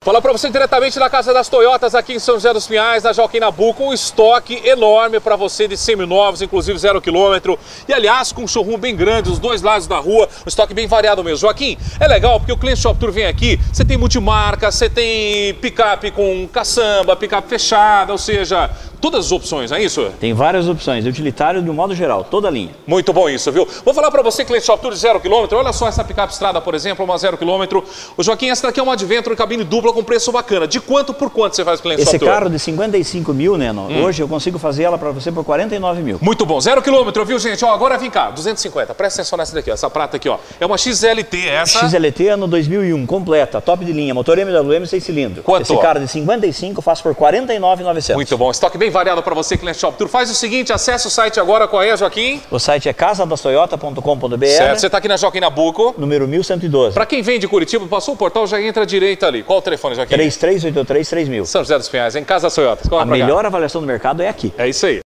Falar para você diretamente da Casa das Toyotas aqui em São José dos Pinhais, na Joaquim Nabuco, um estoque enorme para você de seminovos, inclusive 0 km. E aliás, com um showroom bem grande, os dois lados da rua, um estoque bem variado mesmo. Joaquim, é legal porque o Cliente Shop Tour vem aqui, você tem multimarca, você tem picape com caçamba, picape fechada, ou seja, todas as opções, não é isso? Tem várias opções, utilitário de um modo geral, toda a linha. Muito bom isso, viu? Vou falar para você, Cliente Shop Tour de 0 km, olha só essa picape estrada, por exemplo, uma 0 km. O Joaquim, essa daqui é uma Adventure cabine dupla com preço bacana. De quanto por quanto você faz o Cliente Shop Tour? Esse carro de 55 mil, Neno, hoje eu consigo fazer ela para você por 49 mil. Muito bom, 0 km, viu, gente? Ó, agora vem cá, 250, presta atenção nessa daqui, ó, essa prata aqui, ó. É uma XLT essa. XLT ano 2001, completa, top de linha, motor MWM 6 cilindros. Quanto? Esse carro de 55 eu faço por 49.900. Muito bom, estoque bem variado para você, Cliente Shop Tour. Faz o seguinte, acessa o site agora, qual é, Joaquim? O site é casadastoyota.com.br. Certo, você tá aqui na Joaquim Nabuco. Número 1112. Para quem vem de Curitiba, passou o portal, já entra à direita ali. Qual o telefone, Joaquim? 3383-3000. São José dos Pinhais, em Casa das Toyotas. A melhor avaliação do mercado é aqui. É isso aí.